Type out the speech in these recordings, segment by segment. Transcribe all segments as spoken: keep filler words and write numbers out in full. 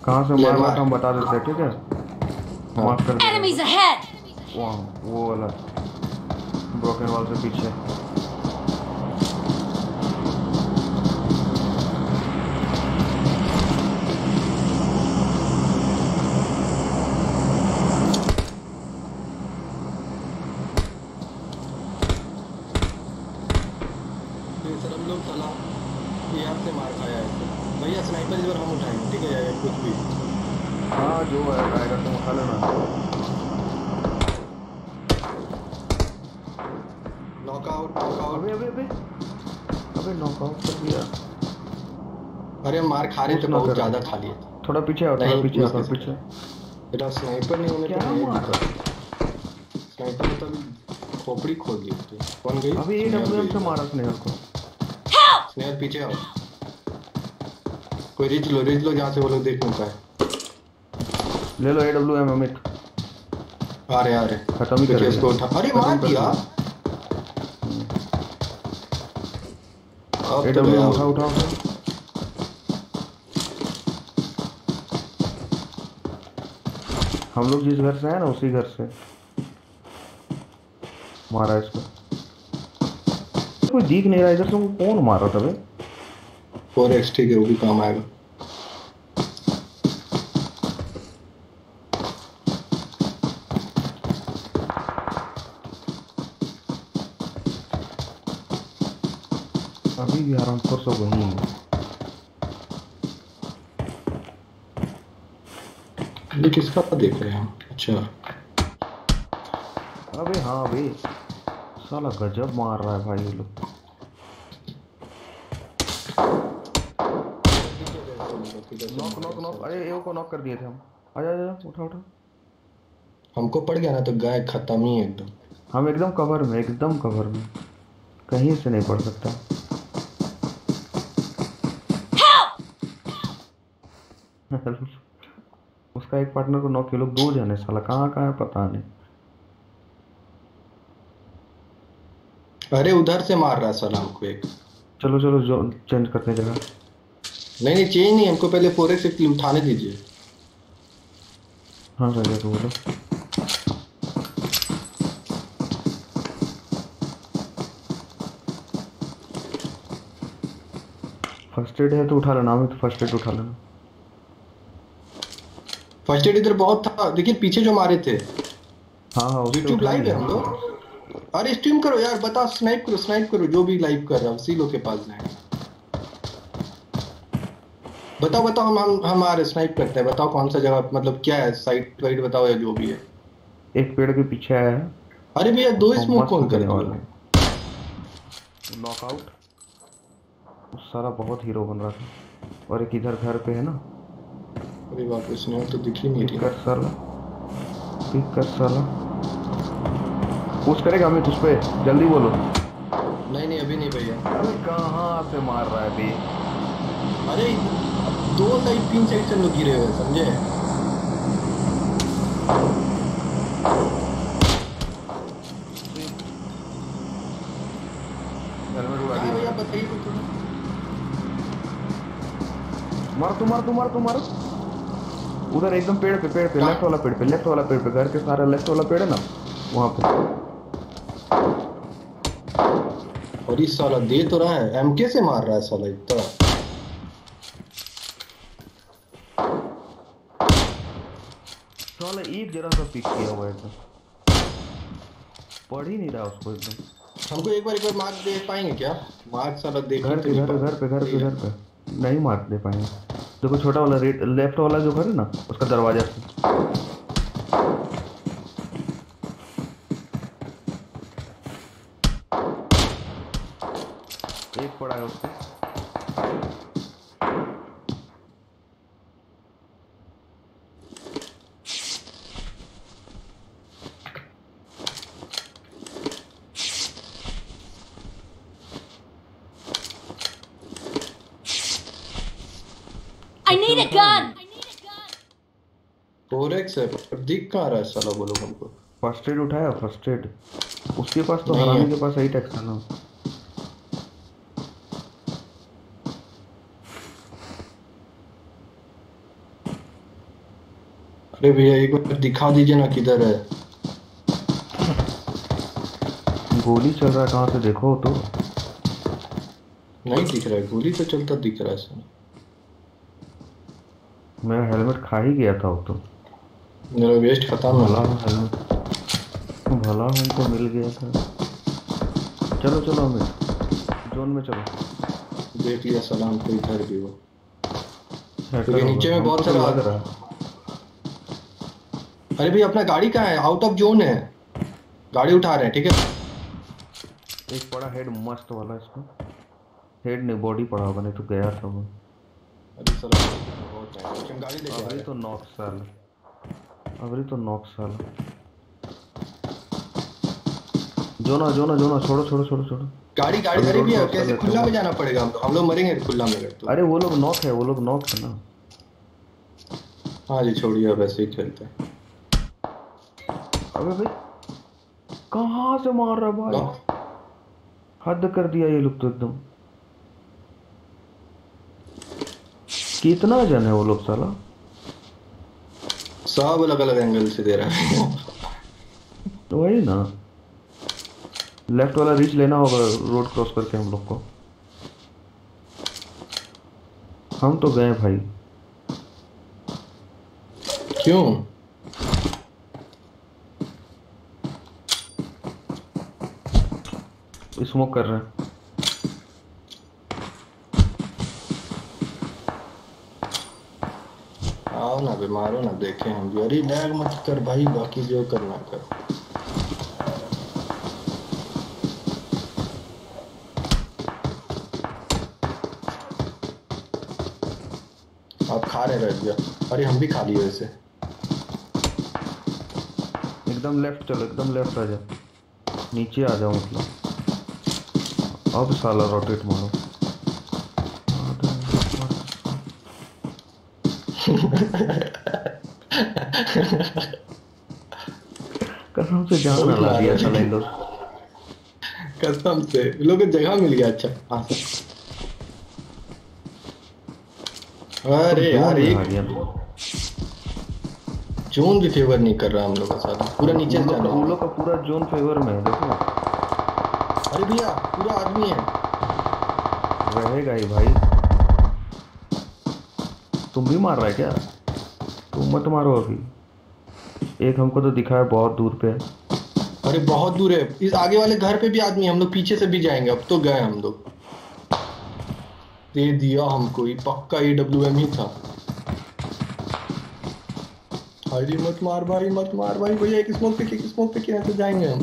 कहाँ से मार रहा था हम बता देते हैं, ठीक है? मार्क कर Enemies ahead! वहाँ वो वाला ब्रोकन वॉल से पीछे। सर हम लोग चला यहाँ से मार खाया है भैया। स्नाइपर इस बार हम उठाएंगे, ठीक है? या कुछ भी हाँ जो है आएगा तुम उठा लेना। Knockout knockout. अबे अबे अबे अबे नॉकआउट कर दिया। अरे मार खा रहे थे, बहुत ज्यादा खा लिए। थोड़ा पीछे आओ, थोड़ा पीछे आओ, थोड़ा पीछे। मेरा स्नाइपर नहीं होने क्या पे मार स्नाइपर ने तो खोपड़ी खोल दी थी। कौन गई? अभी ए डब्ल्यू एम से मारा स्नेहल को। स्नेहल पीछे आओ, कोई रिच लो, रिच लो जहाँ से वो लोग देख नहीं पाए। ले लो ए डब्ल्यू एम अमित। आ रहे आ रहे खत्म ही कर इसको उठा। अरे मार दिया। ए डब्ल्यू एम उठा उठा उठा। हम लोग जिस घर से हैं ना उसी घर से मारा इसको। कोई दिख नहीं रहा इधर से, वो कौन मार रहा था बे? फोर एक्स ठीक है, वो भी काम आएगा। अभी भी आराम फोर सौ वही है। ये किसका देख रहे हैं? अच्छा अबे हाँ अबे साला गजब मार रहा है भाई ये लोग। Knock knock knock. अरे एओ को नॉक कर दिए थे हम। आजा आजा उठा उठा। हमको पड़ गया ना तो गाय खत्म ही है एकदम। हम एकदम कवर में, एकदम कवर में, कहीं से नहीं पड़ सकता। उसका एक पार्टनर को नॉक किए, लोग दो जने साला कहाँ कहाँ है पता नहीं। अरे उधर से मार रहा है साला हमको एक। चलो चलो जो चेंज करते जगह। नहीं नहीं चेंज नहीं, हमको पहले फोर एक्स उठाने दीजिए। हाँ सर तो बोलो। फर्स्ट एड है तो उठा लेना, हमें तो फर्स्ट एड उठा लेना। फर्स्ट एड इधर बहुत था, देखिए पीछे जो मारे थे। हाँ हाँ यूट्यूब लाइव है हम लोग। अरे स्ट्रीम करो यार, बताओ, स्नाइप करो स्नाइप करो, जो भी लाइव कर रहा है उसी लोग के पास जाए। बताओ बताओ, हम हम हम आ रहे स्नाइप करते हैं। बताओ कौन सा जगह, मतलब क्या है, साइट वाइट बताओ या जो भी है। एक पेड़ के पीछे आया है। अरे भैया दो स्मोक कौन करने वाला है? नॉकआउट। सारा बहुत हीरो बन रहा था। और एक इधर घर पे है ना। अरे बाप रे, स्नैप तो दिख ही नहीं रहा। कर साला पिक कर साला। पुश करेगा हमें तुझ पे, जल्दी बोलो। नहीं नहीं अभी नहीं भैया। अरे कहाँ से मार रहा है बे? अरे दो साइड तीन साइड से लोग गिरे हुए, समझे? हेलमेट उड़ा दिया भैया, बताइए कुछ। मार तू मार तू मार तू मार। उधर एकदम पेड़ पे, पेड़ पे लेफ्ट वाला पेड़ पे, लेफ्ट वाला पेड़ पे, घर के सारा लेफ्ट वाला पेड़ है ना वहाँ पे। और इस साला दे तो रहा है, एमके से मार रहा है साला इतना। साला एक जरा सा पिक किया हुआ एकदम, पढ़ ही नहीं रहा उसको एकदम। हमको एक बार एक बार मार्क दे पाएंगे क्या? मार्क साला देख घर पे घर पे घर पे घर पे घर पे नहीं मार्क दे पाएंगे। देखो छोटा वाला रेड लेफ्ट वाला जो घर है ना उसका दरवाजा से। एक पड़ा है उसको। I need a gun. Four X है पर दिख कहाँ रहा है साला, बोलो हमको। फर्स्ट एड उठाया, फर्स्ट एड उसके पास तो हरामी के पास सही टैक्स था ना। अरे भैया एक बार दिखा दीजिए ना किधर है। गोली चल रहा है, कहाँ से देखो तो। नहीं दिख रहा है, गोली तो चलता दिख रहा है सर। मेरा हेलमेट खा ही गया था वो तो। मेरा वेस्ट खत्म है भला ना। हूँ हेलमेट, भला हमको मिल गया था। चलो चलो अमित, जोन में चलो। देख लिया सलाम को इधर भी वो, हैकर क्योंकि होगा नीचे में हमको बहुत तो सारा। लग रहा है। अरे भैया अपना गाड़ी कहाँ है, आउट ऑफ जोन है। गाड़ी उठा रहे हैं ठीक है। एक पड़ा हेड मस्त वाला इसमें। हेड नहीं, बॉडी पड़ा होगा, नहीं तो गया था वो। अरे सर बहुत टाइम हम गाड़ी लेके आ अबरी रहे तो हैं। नॉक साल, अबरी तो नॉक साल। जोना जोना जोना, छोड़ो छोड़ो छोड़ो छोड़ो। गाड़ी गाड़ी अभी अरे रोड भैया क्रॉस कर कैसे लेते खुला हैं। में जाना पड़ेगा, हम हम लोग मरेंगे खुला में अगर तो। अरे वो लोग नॉक है, वो लोग नॉक है ना। हाँ जी छोड़िए, अब ऐसे ही खेलते हैं। अबे भाई, कहाँ से मार रहा है भाई। नॉक। हद कर दिया ये लोग तो एकदम। कितना जन है वो लोग साला। सब अलग अलग एंगल से दे रहा है। तो वही ना, लेफ्ट वाला रीच लेना होगा रोड क्रॉस करके हम लोग को। हम तो गए भाई। क्यों। स्मोक कर रहे हैं। आओ ना बे, मारो ना, देखें हम भी। अरे लैग मत कर भाई, बाकी जो करना कर। आप खा रहे रह गया। अरे हम भी खा लिए वैसे। एकदम लेफ्ट चलो, एकदम लेफ्ट आ जा, नीचे आ जाओ मतलब। अब साला रोटेट मारो। कसम से जान बहुत ला मारा दिया साला इन लेकिन, लोग। कसम से लोग को जगह मिल गया। अच्छा हाँ सर। तुम अरे जोन यार में एक आ गया तो। जोन भी फेवर नहीं कर रहा हम लोग का साथ, पूरा नीचे उन से लोग का जाना उन होगा। लोग का पूरा जोन फेवर में है, देखो। अरे भैया पूरा आदमी है। रहेगा ही भाई। तुम भी मार रहा है क्या। तुम मत मारो अभी। एक हमको तो दिखा है बहुत दूर पे है। अरे बहुत दूर है, इस आगे वाले घर पे भी आदमी है, हम लोग पीछे से भी जाएंगे, अब तो गए हम लोग। दे दिया हमको, ये पक्का ए डब्ल्यू एम ही था। अरे मत मार भाई, मत मार भाई, भैया एक स्मोक पे एक स्मोक पे कैसे जाएंगे हम।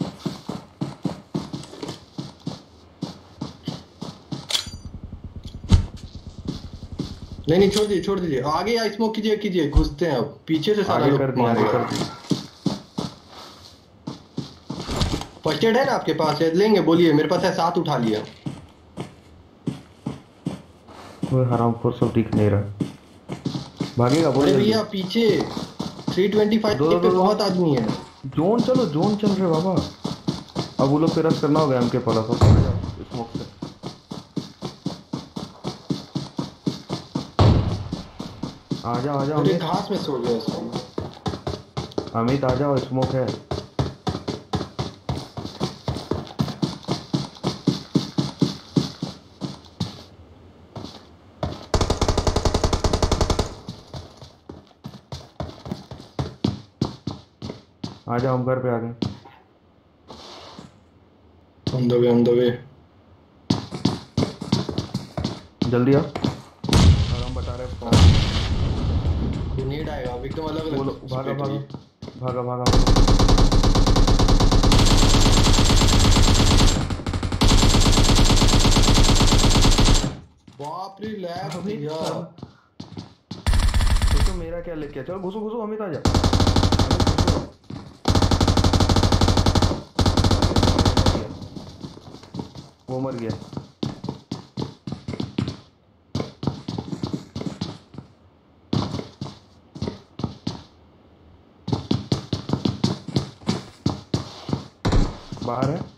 नहीं नहीं छोड़ दीजिए छोड़ दीजिए, आगे या स्मोक कीजिए कीजिए, घुसते हैं अब, पीछे से सारा आगे लोग कर दिया, आगे मारेगा। कर दिया। फर्स्ट एड है ना आपके पास, है लेंगे बोलिए, मेरे पास है, साथ उठा लिया। वो हरामखोर सब दिख नहीं रहा। भागेगा, बोलो अरे जल्दी। भैया पीछे थ्री ट्वेंटी दो दो फाइव पे दो दो। बहुत आदमी है। जोन चलो, जोन चल रहे बाबा। अब वो लोग पे रश करना होगा हमके पास। स्मोक से आ जाओ, आ जाओ अरे अमित। घास में सो गया उसको। अमित आ जाओ, स्मोक है। आ जाओ, हम घर पे आ गए। On the way on the way. जल्दी आओ, और हम बता रहे हैं। नीड आएगा, अब एकदम अलग वो अलग लोग भागा स्प्लिट भागा, हुई। भागा भागा भागा। बाप रे लैग अमित भैया। साला, सोचो मेरा क्या लेके। चलो घुसो घुसो, अमित आ जा। अमित घुसो। वो मर गया। बाहर है।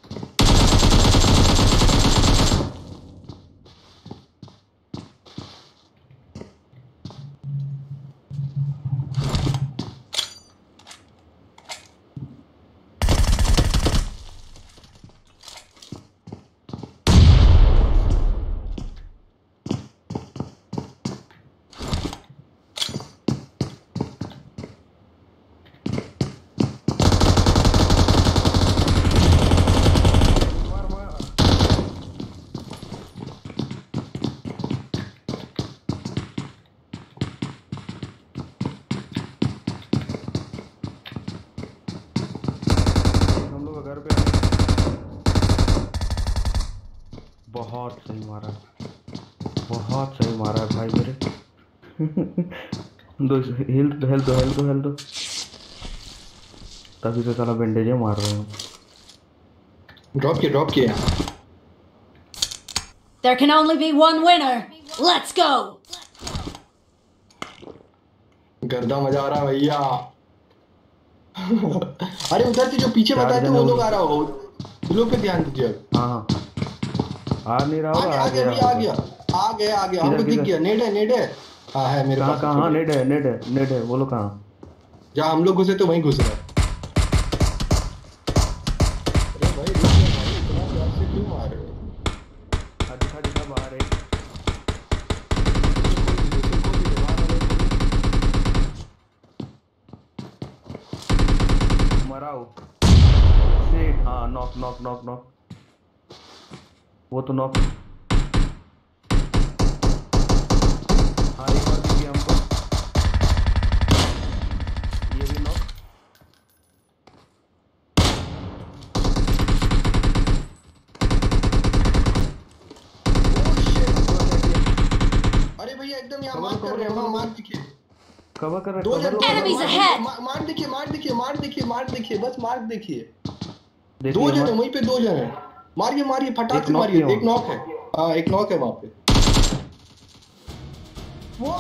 सही मारा, बहुत सही मारा है भाई मेरे। दो हेल्थ दो हेल्थ दो हेल्थ दो हेल्थ दो, तभी तो साला बैंडेज मार रहे हैं। ड्रॉप किया ड्रॉप किया। There can only be one winner. Let's go. गर्दा मजा आ रहा है भैया। अरे उधर से जो पीछे चार बताए थे जने वो उड़- लोग आ रहा होगा, उन लोग पे ध्यान दीजिए। हाँ हाँ, आ नहीं रहा आ होगा, गया आ आ गया गया भैया, आ होगा। गया आ गया आ गया, हमको किधर दिख किधर? गया। नेड है नेड है। हाँ है मेरे कहाँ पास। कहाँ? हाँ नेट है नेट है नेट है, बोलो कहाँ? जहाँ हम लोग घुसे तो वहीं घुस रहा है। अरे भाई रुक जा भाई, इतना प्यार से क्यों मार रहे हो? हाँ, दिखा दिखा बाहर एक। मराओ सेट। हाँ नॉक नॉक नॉक नॉक, वो तो नॉक। हाँ एक और दिख गया हमको, ये भी नॉक। अरे भैया एकदम यहाँ कवर मार कर कवर रहे हैं, वहाँ कवर मार दिखे। कवर कर दो जन कवर Enemies मार ahead! मा- मार देखिए मार देखिए मार देखिए मार देखिए, बस मार देखिए। देखिए दो जन है हमारे- वहीं पे, दो जन है। मारिए मारिए फटाक एक से knock मारिए। किया एक नॉक है। हाँ एक नॉक है वहाँ पे। वो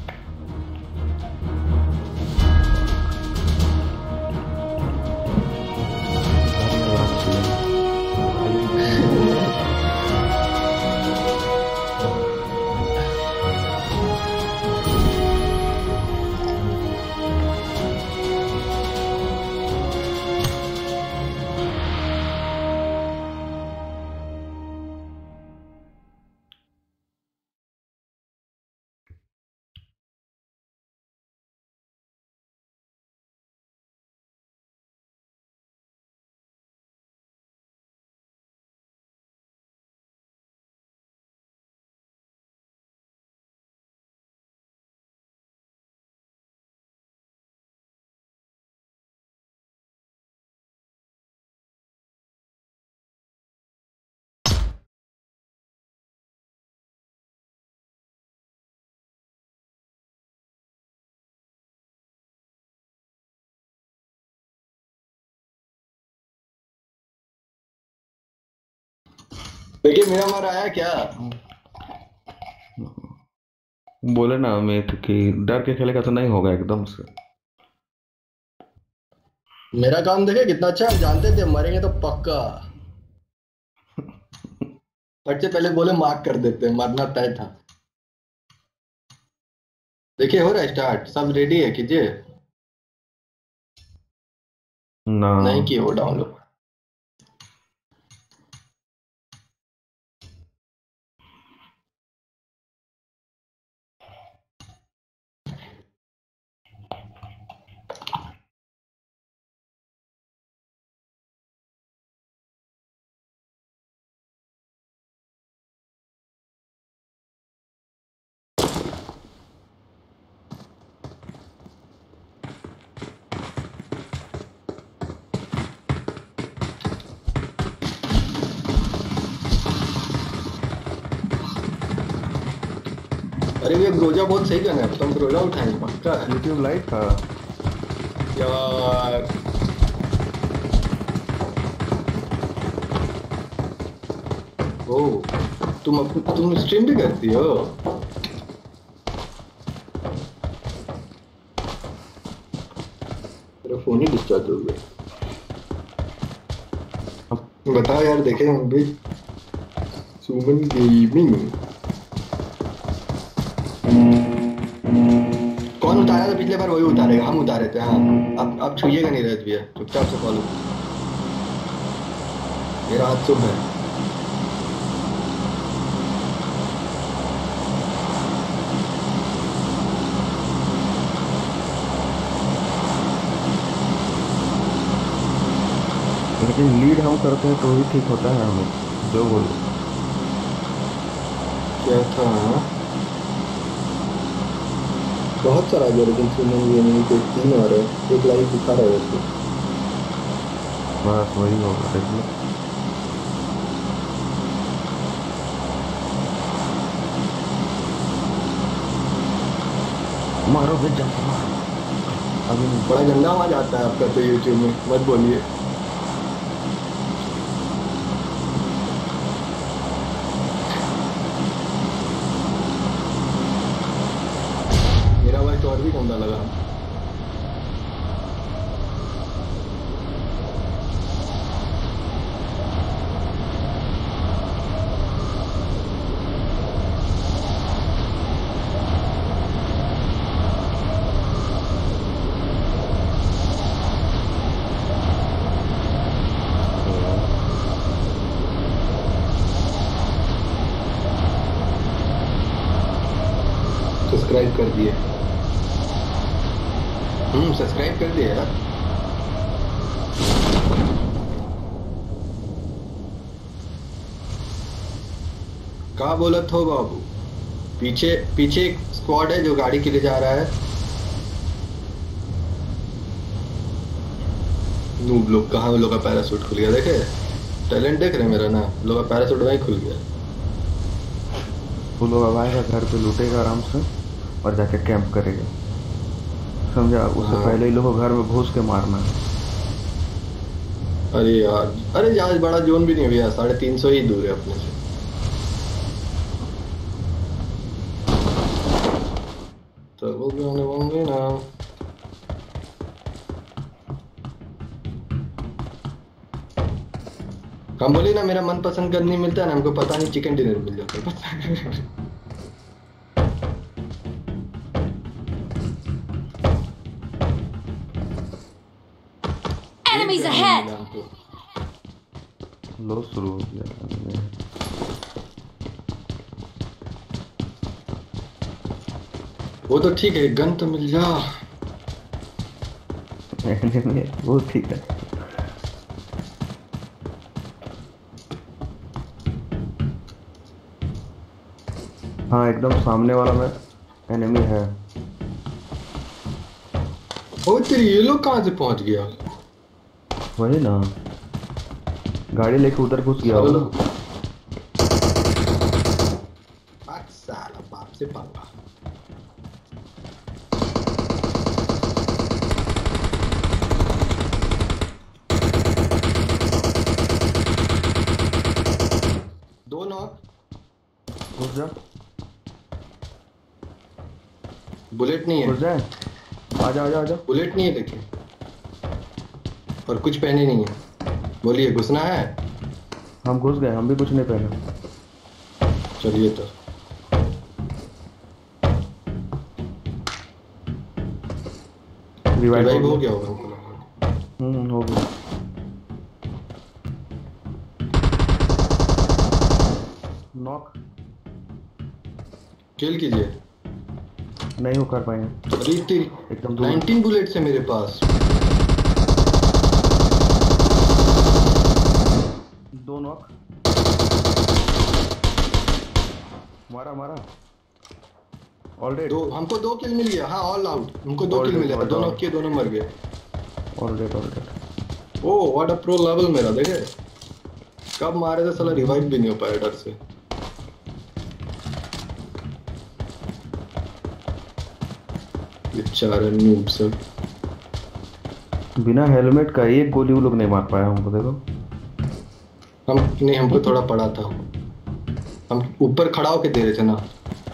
देखिए मेरा मार आया क्या? बोले ना अमित कि डर के खेलेगा तो नहीं होगा एकदम से। मेरा काम देखे कितना अच्छा है, जानते थे मरेंगे तो पक्का। फट से पहले बोले मार्क कर देते, मरना तय था। देखिए हो रहा है स्टार्ट, सब रेडी है कीजिए। ना नहीं किए वो डाउनलोड। अरे ये ग्रोजा बहुत सही गन है, तुम ग्रोजा उठाएंगे पक्का है यूट्यूब लाइव था यार। ओ तुम अप- तुम स्ट्रीम भी करती हो? मेरा फोन ही डिस्चार्ज हो गया। बताओ यार, देखे हम भी सुमन गेमिंग। कौन उतारा था पिछले बार? वही उतारेगा, हम उतारे थे। हाँ अब अब छुइएगा नहीं रहत भैया, चुपचाप से फॉलो। मेरा हाथ शुभ है। लेकिन लीड हम करते हैं तो ही ठीक होता है हमें, जो बोलो। क्या था? बहुत सारा गया, लेकिन सुमन गेमिंग के तीन आ रहे हैं, एक लाइव दिखा रहा है उसको। बस वही होगा, देख लो। मारो फिर जंप मारो। अभी नहीं। बड़ा गंदा आवाज आता है आपका तो यूट्यूब में, मत बोलिए। मेरा आवाज तो और भी गंदा लगा। सब्सक्राइब कर दिए। हम्म सब्सक्राइब कर दिए यार। कहाँ बोलत हो बाबू? पीछे पीछे एक स्क्वाड है जो गाड़ी के लिए जा रहा है। नूब लोग कहाँ, लोग का पैरासूट खुल गया, देखे टैलेंट देख रहे मेरा ना, लोग का पैरासूट वहीं खुल गया। वो लोग अब आएगा घर पे, लूटेगा आराम से और जाके कैंप करेगा, समझा? उससे हाँ। पहले ही लोग को घर में घुस के मारना है। अरे यार, अरे आज बड़ा जोन भी नहीं भैया, साढ़े तीन सौ ही दूर है अपने से। तो वो गाने होंगे ना। हम बोले ना मेरा मनपसंद का नहीं मिलता है ना, हमको पता नहीं चिकन डिनर मिल जाता है, पता है। Enemies ahead! लो शुरू हो गया। वो तो ठीक है, गन तो मिल जा। वो ठीक है। हाँ एकदम सामने वाला में एनिमी है। ओ तेरी, ये लोग कहाँ से पहुंच गया? वही ना, गाड़ी लेके उधर घुस गया सारे होगा। लोग बात साला बाप से पंगा। दो नॉक। घुस जा, बुलेट नहीं घुस है, जाए। आजा आजा आजा। बुलेट नहीं है देखिए, और कुछ पहने नहीं है। बोलिए घुसना है? हम घुस गए, हम भी कुछ नहीं पहने। चलिए तो। रिवाइव रिवाइव हो हो गया। गया होगा हमको लगा। हम्म हो गया। नॉक किल कीजिए। नहीं हो कर पाएंगे। अरे तेरी, एकदम दूर। नाइनटीन बुलेट्स है मेरे पास। दो नॉक। मारा मारा। All dead. दो, हमको दो किल मिल गया। हाँ ऑल आउट, हमको दो All किल dead, मिला, all दोनों dead. के दोनों मर गए। All dead all dead. Oh what a pro level मेरा, देखे कब मारे थे साला, रिवाइव भी नहीं हो पाया डर से। बेचारे नूब सब। बिना हेलमेट का एक गोली वो लोग नहीं मार पाया हमको, देखो। हम नहीं, हमको थोड़ा पड़ा था, हम ऊपर खड़ा होके दे रहे थे ना,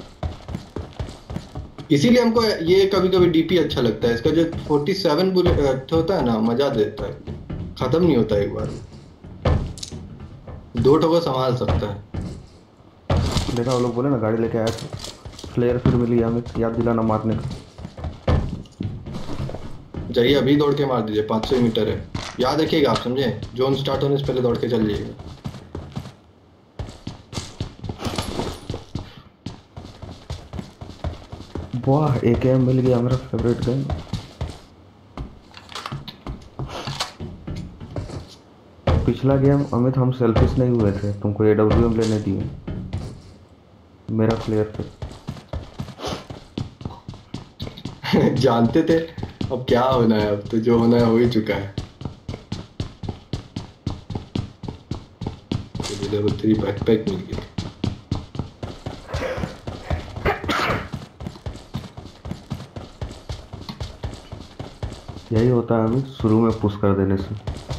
इसीलिए हमको ये कभी कभी डीपी अच्छा लगता है। इसका जो सैंतालीस बुलेट होता है ना, मजा देता है, खत्म नहीं होता एक बार, दो ठो को संभाल सकता है। देखा वो लोग बोले ना गाड़ी लेके आए थे, फ्लेयर फिर मिली हमें, याद दिलाना मारने का। जाइए अभी दौड़ के मार दीजिए, पाँच सौ मीटर है, याद रखिएगा आप, समझे? जोन स्टार्ट होने से पहले दौड़ के चल जाइएगा। वाह ए के एम मिल गया, मेरा फेवरेट गन। पिछला गेम अमित हम सेल्फिश नहीं हुए थे, तुमको ए डब्ल्यू एम लेने दिए, मेरा प्लेयर पे। जानते थे अब क्या होना है, अब तो जो होना है हो ही चुका है। लेवल थ्री बैकपैक मिल गया। यही होता है हमें शुरू में पुश कर देने से।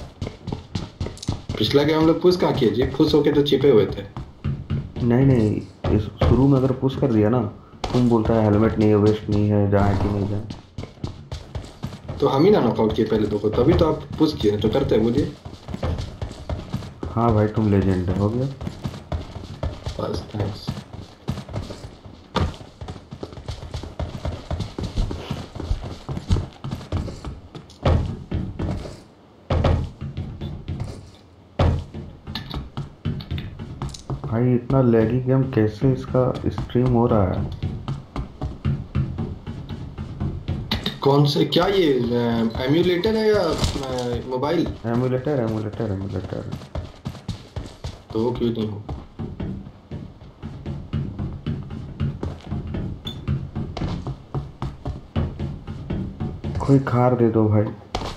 पिछला गेम हम लोग पुश कहाँ किए जी, पुश होके तो छिपे हुए थे। नहीं नहीं, इस शुरू में अगर पुश कर दिया ना, तुम बोलता है हेलमेट नहीं है, वेस्ट नहीं है, जाए कि नहीं जाए। तो हम ही ना नॉकआउट किए पहले दो को, तभी तो आप पुश किए तो करते हैं बोलिए। हाँ भाई तुम लेजेंड हो गया। बस थैंक्स। भाई इतना लैगी गेम कैसे इसका स्ट्रीम हो रहा है? कौन से, क्या ये एम्यूलेटर है या मोबाइल? Emulator emulator emulator. तो वो क्यों नहीं हो? कोई खार दे दो भाई।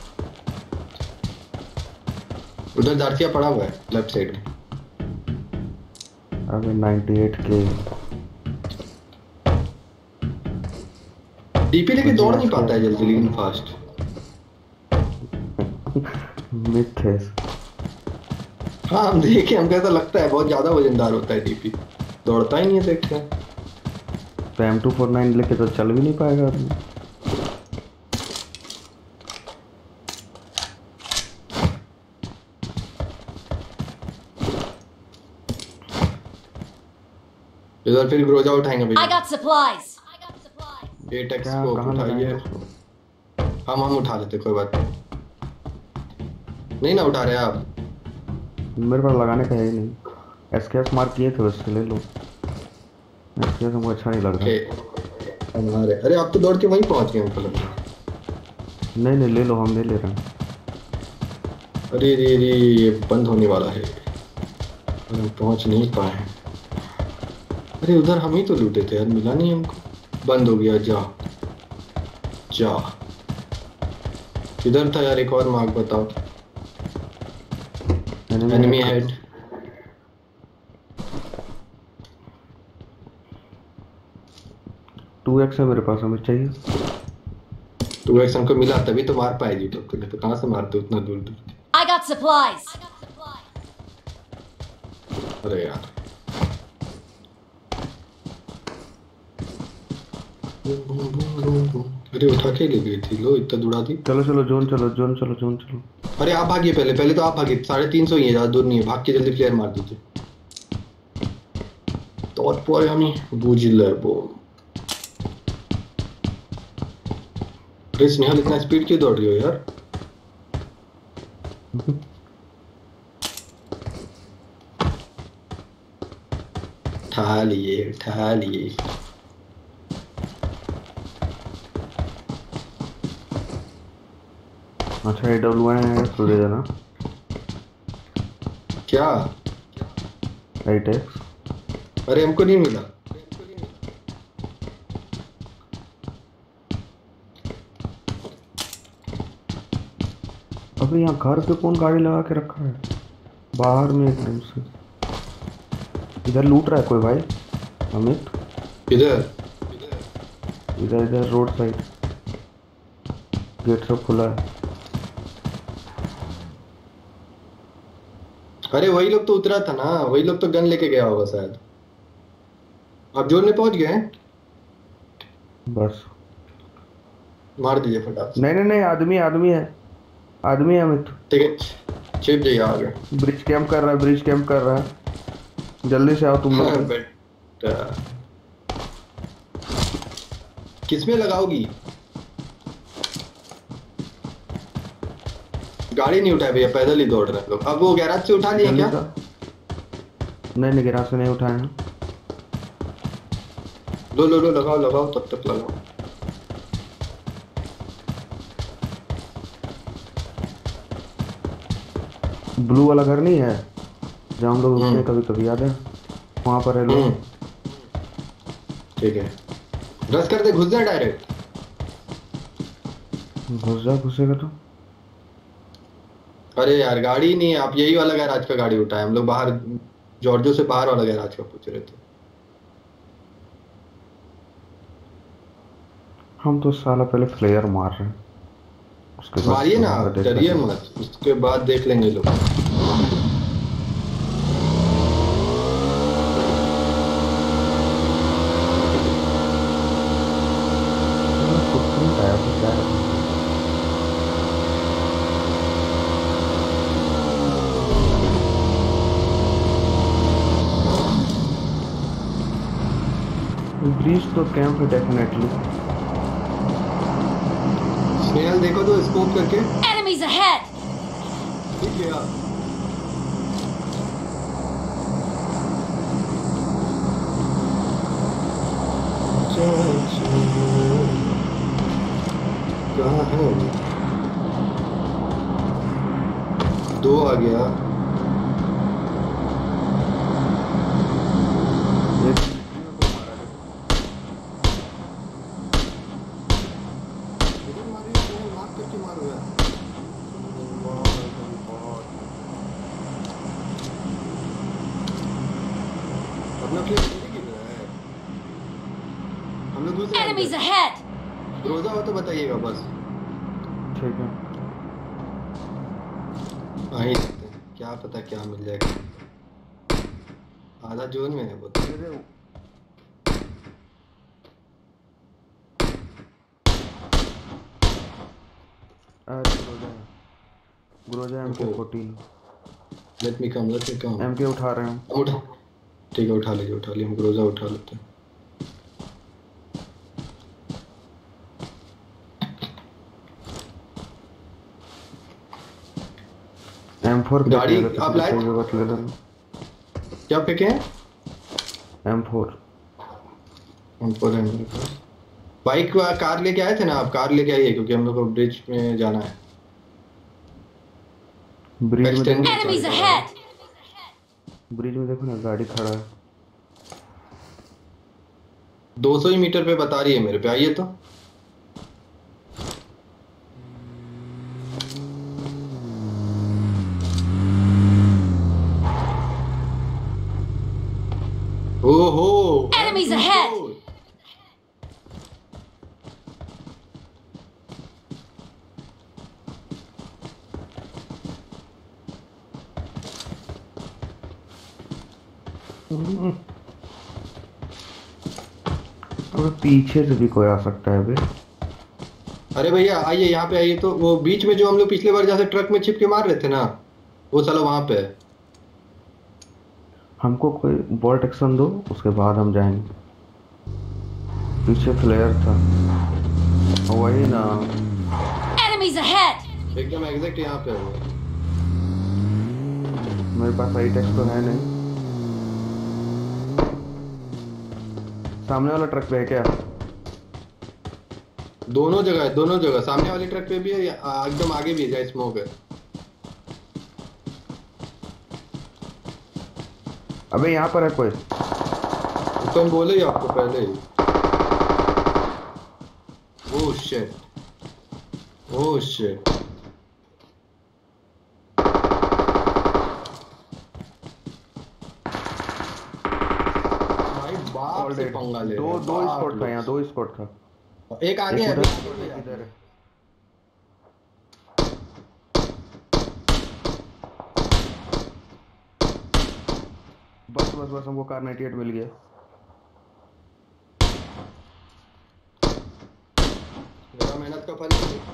उधर दार्थिया पड़ा हुआ है लेफ्ट साइड में। अबे अट्ठानवे के। डीपी लेके दौड़ नहीं पाता है जल्दी लेकिन फास्ट। मिथ है। हाँ हम देखे, हमको ऐसा लगता है बहुत ज्यादा वजनदार होता है डीपी, दौड़ता ही नहीं है देखते हैं। तो एम टू फोर नाइन लेके तो चल भी नहीं पाएगा आदमी। इधर फिर ग्रोजा उठाएंगे I भैया। got supplies. एट एक्स क्या को कहाँ उठाइए। लगाएंगे उसको? हम हम उठा लेते, कोई बात नहीं। नहीं ना उठा रहे आप? मेरे पास लगाने का है ही नहीं। एसकेएस मार्क किए थे, उससे ले लो। एसकेएस हमको अच्छा नहीं लग रहा। हमारे अरे आप तो दौड़ के वहीं पहुंच गए हमको लग रहा। नहीं नहीं, ले लो, हम ले ले रहे हैं। अरे रे रे ये बंद होने वाला है और हम पहुंच नहीं पाए। अरे उधर हम ही तो लूटे थे यार, मिला नहीं हमको। बंद हो गया, जा जा। इधर था यार एक और मार्क, बताओ। Enemy head. टू एक्स है मेरे पास, हमें चाहिए। टू एक्स हमको मिला तभी तो मार पाए जी, तो तो कहाँ से मारते उतना दूर दूर। I got supplies. अरे यार अरे उठा के ले गई थी, लो इतना दुड़ा दी। चलो चलो जोन चलो, जोन चलो, जोन चलो। अरे आप भागिए, पहले पहले तो आप भागिए। साढ़े तीन सौ ही है, ज्यादा दूर नहीं है। भाग के जल्दी फ्लेयर मार दीजिए। तो और আমি বুঝলাম। अरे स्नेहल इतना स्पीड क्यों दौड़ रही हो यार? उठा लिए उठा लिए। अच्छा ए डब्ल्यू है तो दे देना। क्या? Eight X. अरे हमको नहीं मिला। अबे यहाँ घर पे कौन गाड़ी लगा के रखा है? बाहर में एकदम से। इधर लूट रहा है कोई भाई। अमित इधर इधर इधर रोड साइड। गेट सब खुला है। अरे वही लोग तो उतरा था ना, वही लोग तो गन लेके गया होगा शायद। आप जोन में पहुंच गए हैं? बस मार दीजिए फटाक से। नहीं नहीं नहीं, आदमी आदमी है, आदमी है अमित। ठीक है छिप जाइए आगे। ब्रिज कैंप कर रहा है, ब्रिज कैंप कर रहा है। जल्दी से आओ तुम लोग। बेटा किसमें लगाओगी? गाड़ी नहीं उठाए भैया, पैदल ही दौड़ रहे हैं लोग। अब वो गैराज से उठा लिए क्या? नहीं नहीं, गैराज से नहीं उठाए हैं। लो लो लो लगाओ लगाओ, तब तक लगाओ। ब्लू वाला घर नहीं है जहाँ हम लोग रुकते हैं कभी कभी, याद है? वहाँ पर है लोग। ठीक है, रस कर दे, घुस जाए डायरेक्ट। घुस जा, घुसेगा तो। अरे यार गाड़ी नहीं है, आप यही वाला गैराज का गाड़ी उठाए। हम लोग बाहर जॉर्जो से बाहर वाला गैराज का पूछ रहे थे। हम तो साला पहले फ्लेयर मार रहे हैं, उसके बाद मारिए ना, तो देखा डरिए जाएगा। मत, उसके बाद देख लेंगे लोग। फुटप्रिंट आया तो क्या है? ब्रिज तो कैंप है डेफिनेटली। स्नेहल देखो तो स्कोप करके। Enemies ahead! दिख गया। कहाँ है वो? दो आ गया। एक इधर मारिए, स्नेहल मार्क करके मारो यार। अपना प्लेयर नहीं गिर रहा है। हम लोग दूसरे Enemies अंदर। ahead! रोजा हो तो बताइएगा बस। ठीक है। आ ही सकते हैं, क्या पता क्या मिल जाएगा। आधा जोन में है वो तो। मेरे आज ग्रोजा है। Groza M K fourteen. Let me come, let me come. M K उठा रहे हैं। उठा, ठीक है, उठा लीजिए, उठा लीजिए, हम ग्रोजा उठा लेते हैं। एम फोर गाड़ी आप लाए? ले लेना। क्या फेंके हैं? M four. हम पर है मेरे पास। बाइक वा कार लेके आए थे ना आप? कार लेके आइए क्योंकि हम लोग को ब्रिज में जाना है। ब्रिज में देखो, Enemies ahead! ब्रिज में देखो ना, गाड़ी खड़ा है। दो सौ ही मीटर पे बता रही है मेरे पे, आइए तो। ओहो, Enemies ahead! अब पीछे से भी कोई आ सकता है बे। अरे भैया आइए, यहाँ पे आइए तो। वो बीच में जो हम लोग पिछले बार जैसे ट्रक में चिपके मार रहे थे ना, वो साला वहां पे है। हमको कोई बोल्ट एक्शन दो, उसके बाद हम जाएंगे। पीछे फ्लेयर था वही ना। Enemies ahead! एकदम एग्जैक्ट यहाँ पे है वो। मेरे पास आई टेक्स तो है नहीं। सामने वाला ट्रक पे है क्या? दोनों जगह है, दोनों जगह। सामने वाले ट्रक पे भी है, या- आ, एकदम आगे भी है जहाँ स्मोक है। अबे यहाँ पर है कोई। तो हम बोले ही आपको पहले ही। Oh shit, oh shit. भाई बाप से पंगा ले दो रहे हैं, दो बाप स्पॉट था रे। यहाँ, दो स्पॉट था। एक आगे एक है, उधर, अभी एक इधर है। बस बस बस, हमको कार नाइंटी एट मिल गया। मेरा मेहनत का फल है।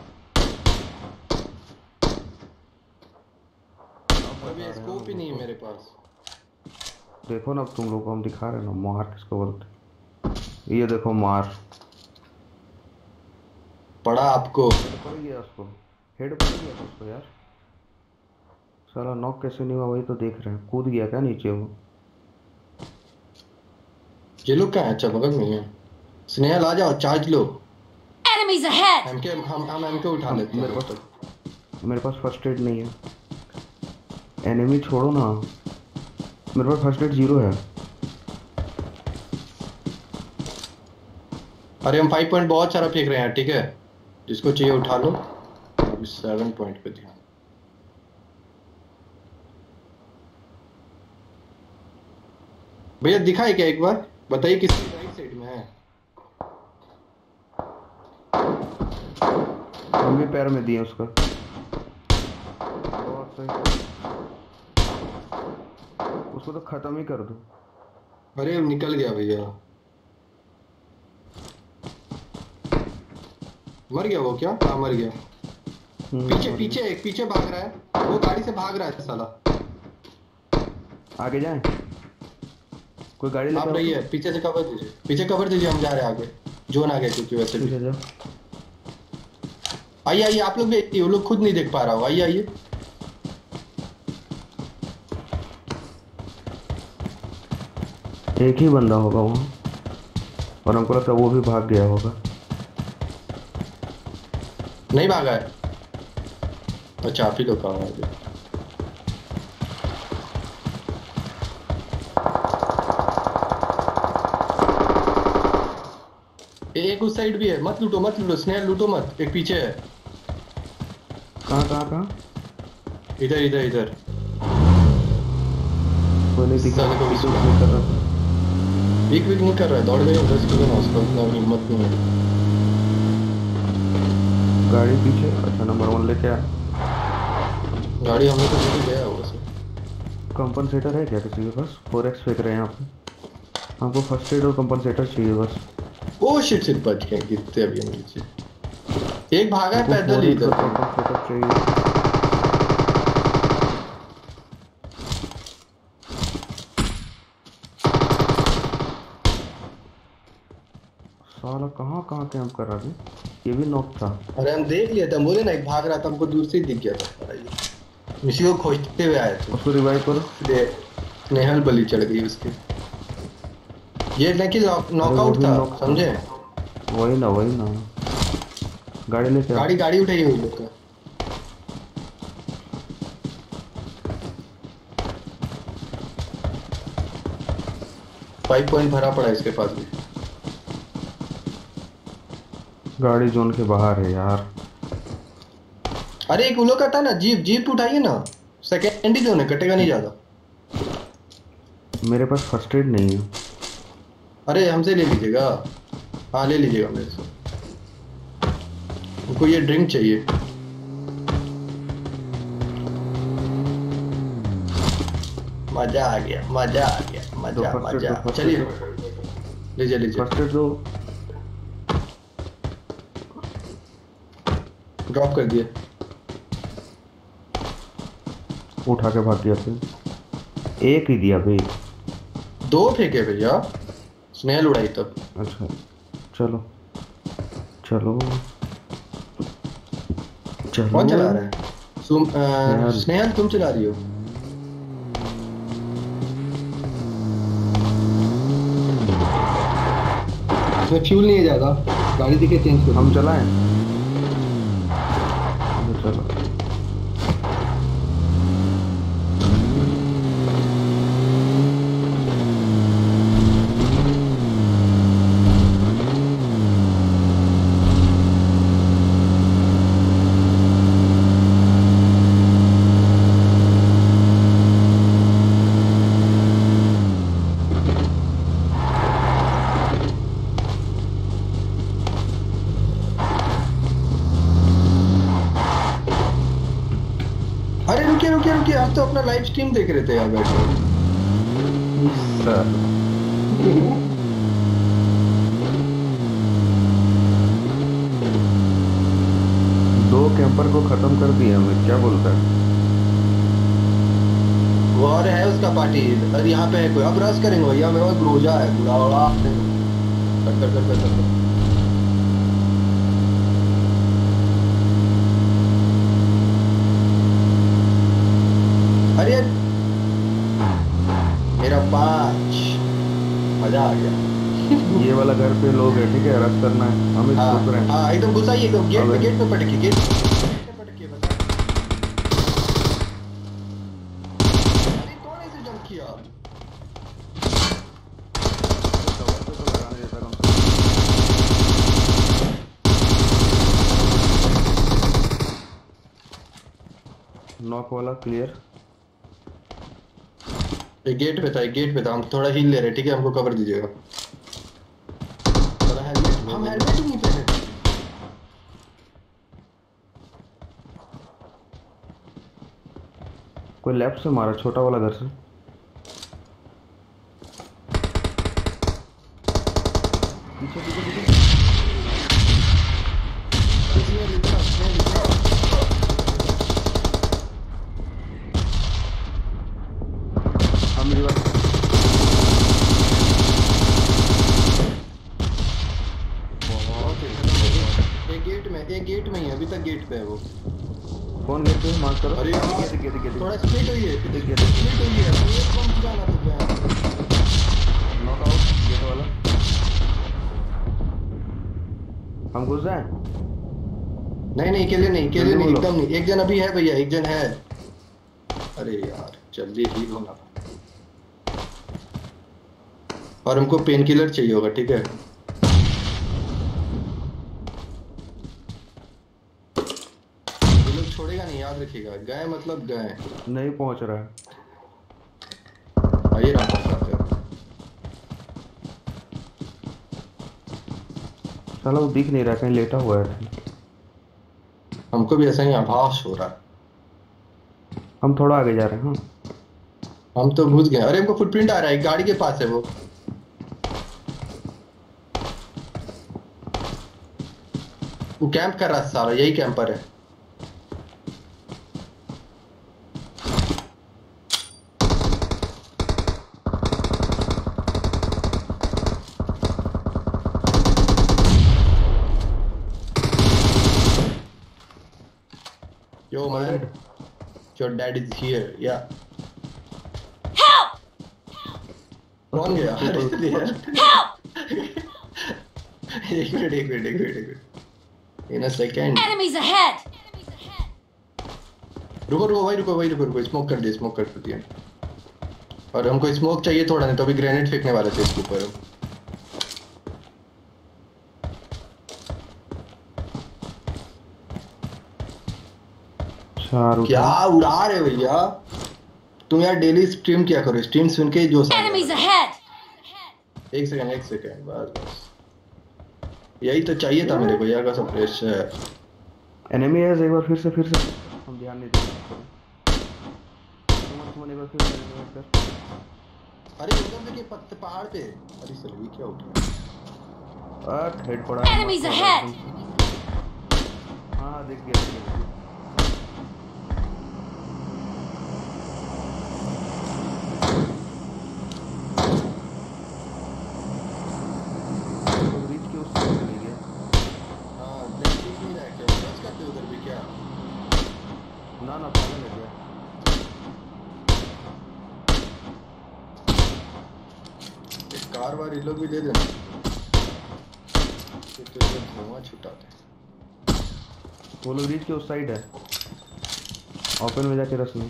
अभी स्कोप ही नहीं है मेरे पास। देखो ना, अब तुम लोग को हम दिखा रहे हैं ना, मार किसको बोलते। ये देखो मार पड़ा आपको। पड़ गया उसको, हेड पड़ गया था उसको यार। साला नॉक कैसे नहीं हुआ वही तो देख रहे हैं। कूद गया क्या नीचे वो? ये लोग क्या है? अच्छा बगल में ही है। स्नेहल आ जाओ, चार्ज लो। Enemies ahead! एमके हम हम एमके उठा लेते हैं। मेरे पास मेरे पास फर्स्ट एड नहीं है। एनिमी छोड़ो ना, मेरे पास फर्स्ट एड जीरो है। अरे हम फाइव पॉइंट बहुत सारा फेंक रहे हैं, ठीक है, जिसको चाहिए उठा लो। अभी सेवन पॉइंट पे ध्यान। भैया दिखाए क्या एक बार? बताइए किसकी राइट साइड में है। हम भी पैर में दिए उसका। बहुत सही, उसको तो खत्म ही कर दो। अरे निकल गया भैया, मर गया वो क्या? हाँ मर गया। हम्म, पीछे और पीछे एक पीछे भाग रहा है, वो गाड़ी से भाग रहा है साला। आगे जाएं, कोई गाड़ी आप लेकर आओ। रहिए, पीछे से कवर दीजिए, पीछे कवर दीजिए, हम जा रहे हैं आगे, जोन आ गया क्योंकि वैसे भी। पीछे जाओ। आइए आइए आप लोग भी, वो लोग खुद नहीं देख पा रहा हो, आइए आइए। एक ही बंदा होगा वहाँ, और हमको लगता है वो भी भाग गया होगा। नहीं भागा है? अच्छा आप ही लोग कहाँ आगे। एक उस साइड भी है, मत लूटो मत लूटो स्नेह, लूटो मत, एक पीछे है। कहाँ कहाँ कहाँ? इधर इधर इधर। कोई नहीं दिखा, साले को भी पीछे सुना। नहीं कर रहा था। वीक वीक नहीं कर रहा है, दौड़ गए दस किलो ना, उसका उतना हिम्मत नहीं है। गाड़ी पीछे, अच्छा नंबर वन लेके आ। गाड़ी हमने तो लेके गया होगा सर। कंपनसेटर है क्या किसी के पास? फोर एक्स फेंक रहे हैं यहाँ पे, हमको फर्स्ट एड और कंपनसेटर चाहिए बस। ओ शिट शिट, बच गए, गिरते अभी हम नीचे। एक भागा है हमको पैदल फोर ही एक्स इधर। और कंपनसेटर चाहिए। साला कहाँ कहाँ कैंप कर रहा है? ये भी नॉक था। अरे हम देख लिया था, हम बोले ना एक भाग रहा था, हमको दूर से ही दिख गया था। अरे मिसी को खोजते हुए आए थे, उसको रिवाइव करो। इसलिए स्नेहल बलि चढ़ गई उसके। ये नहीं कि नॉकआउट भी था, knock था। समझे? वही ना वही ना, गाड़ी लेके आ। गाड़ी गाड़ी उठाई हुई लोग का। फाइव पॉइंट भरा पड़ा है इसके पास भी। गाड़ी जोन के बाहर है यार। अरे एक उलो का था ना, जीप जीप उठाइए ना, सेकेंड ही जोन है, कटेगा नहीं ज्यादा। मेरे पास फर्स्ट एड नहीं है। अरे हमसे ले लीजिएगा, हाँ ले लीजिएगा मेरे से। उनको ये ड्रिंक चाहिए। मजा आ गया मजा आ गया तो मजा first aid मजा। दो, first चलिए aid दो। लीजिए लीजिए, फर्स्ट एड दो। ड्रॉप कर दिए। उठा के भाग गया फिर। एक ही दिया भाई। दो फेंके भैया, स्नेहल उड़ाई तब। अच्छा चलो चलो चलो। कौन चला रहा है? सुम, अ, स्नेहल। स्नेहल तुम चला रही हो? इसमें फ्यूल नहीं है ज्यादा, गाड़ी दिखे चेंज करो। हम चलाएं? चलो अरे रुकिए रुकिए रुकिए, आप तो अपना लाइव स्ट्रीम देख रहे थे यहाँ बैठे। सर, दो कैंपर को खत्म कर दिया हमें, क्या बोलता है? वो और है उसका पार्टी। अरे यहाँ पे है कोई, अब रस करेंगे भैया, मेरे पास ग्रोजा है बुरा बड़ा। कर कर कर कर कर। अरे मेरा पांच, मजा आ गया। ये वाला घर पे लोग है, ठीक है, रस करना है, हम हाँ सोच रहे हैं। हाँ एकदम घुसाइए, एकदम गेट पे अबे। गेट पे पटकी, गेट पे पटकी बस। अरे कौन ऐसे जंप किया? नॉक वाला क्लियर। एक गेट पे था, एक गेट पे था, हम थोड़ा हील ले रहे हैं, ठीक है, हमको कवर दीजिएगा। थोड़ा हेलमेट, हम हेलमेट ही नहीं पहने। कोई लेफ्ट से मारा, छोटा वाला घर से। पीछे पीछे पीछे। इसमें लिखा इसमें लिखा हाँ मेरी बात। बहुत एक गेट में एक गेट में ही है, अभी तक गेट पे है वो। कौन गेट पे मार्क करो। अरे दिखे दिखे दिखे दिखे। थोड़ा स्प्लिट हुई है, दिख गया, स्प्लिट हुई है, तो ये कौन सी जाना तो क्या नॉक आउट गेट वाला। हम घुस जाएं? नहीं नहीं अकेले नहीं, अकेले जल्दी नहीं, बोलो। एकदम नहीं। एक जन अभी है भैया, एक जन है। अरे यार जल्दी हील होना। और हमको पेन किलर चाहिए होगा, ठीक है। ये लोग छोड़ेगा नहीं, याद रखिएगा। गए मतलब गए। नहीं पहुंच रहा है। आइए ना पहुंचाते हैं। साला वो दिख नहीं रहा, कहीं लेटा हुआ है। हमको भी ऐसा ही आभास हो रहा है। हम थोड़ा आगे जा रहे हैं। हाँ हम तो घुस गए। अरे हमको फुटप्रिंट आ रहा है, एक गाड़ी के पास है वो। वो कैंप कर रहा है सारा, यही कैंपर है। Yo man, your dad is here. Yeah. Help! कौन गया? अरे यार। Help! एक मिनट एक मिनट एक मिनट एक minute. In a second. Enemies ahead! रुको रुको भाई रुको भाई रुको रुको स्मोक कर दिया स्मोक कर दिया। और हमको स्मोक चाहिए थोड़ा, नहीं तो अभी ग्रेनेड फेंकने वाले थे इसके ऊपर। चार क्या उड़ा रहे भैया तुम यार। डेली स्ट्रीम किया करो, स्ट्रीम सुन के ही जोश आ Enemies जाएगा। ahead! एक सेकंड एक सेकंड बस बस यही तो चाहिए था मेरे भैया का सब फ्रेश है। एनिमी है एक बार फिर से फिर से हम ध्यान नहीं दे सुमन सुमन एक बार फिर से revive कर। अरे उधर देखिए पत्ते पहाड़ पे। अरे सर ये क्या उठ आ हेड पड़ा है। Enemies ahead! हाँ दिख गया दिख गया। ब्रिज के उस साइड चले गया। हाँ नहीं दिख नहीं रहा है क्या? बस करते उधर भी क्या? ना ना पागल है गया। एक कार वार ये लोग भी दे देना। तो तो धुआं छुटाते हैं। वो लोग ब्रिज के उस साइड है। ओपन में जाके रस में।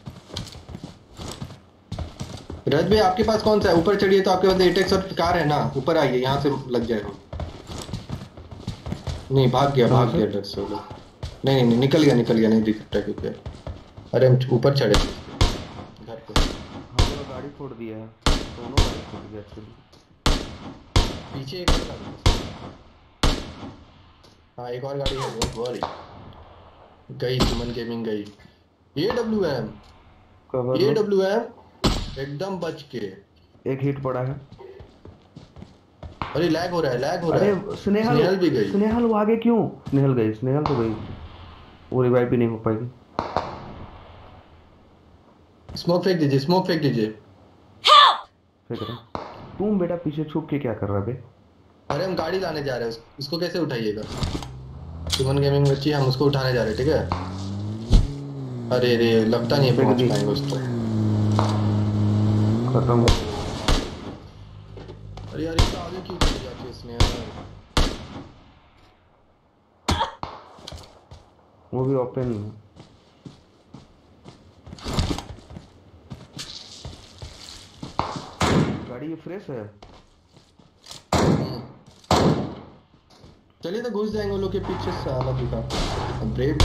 रज भाई आपके पास कौन सा है? ऊपर चढ़िए तो आपके पास एटेक्स और कार है ना। ऊपर आइए, यहाँ से लग जाएगा। नहीं भाग गया भाग गया डर से वो लोग। नहीं नहीं नहीं निकल गया निकल गया, नहीं दिख रहा क्योंकि। अरे हम ऊपर चढ़े थे घर पे। हम लोग गाड़ी फोड़ दिया है, दोनों गाड़ी फोड़ दिया एक्चुअली। पीछे एक और गाड़ी। हाँ एक और गाड़ी है वो वाली। गई सुमन गेमिंग गई। ये डब्ल्यू एम कवर ये लो। डब्ल्यू एम एकदम बच के। एक हिट पड़ा है। अरे लैग हो रहा है लैग हो रहा अरे है। स्नेहल स्नेहल भी गई। स्नेहल वो आगे क्यों? स्नेहल गई स्नेहल तो गई, वो रिवाइव भी नहीं हो पाएगी। स्मोक फेंक दीजिए स्मोक फेंक दीजिए। Help! फेंक रहा। तुम बेटा पीछे छुप के क्या कर रहा बे? अरे हम गाड़ी लाने जा रहे हैं, उसको कैसे उठाइएगा? सुमन गेमिंग बच्ची हम उसको उठाने जा रहे हैं, ठीक है। अरे रे लगता नहीं है फेंक पहुंच दी। पाएंगे उस तक। खत्म। अरे यार इतना आगे क्यों चली जाती है इसने यार? वो भी ओपन है। गाड़ी ये फ्रेश है। चलिए तो घुस जाएंगे वो लोग के पीछे से। आला दिखा ब्रेक।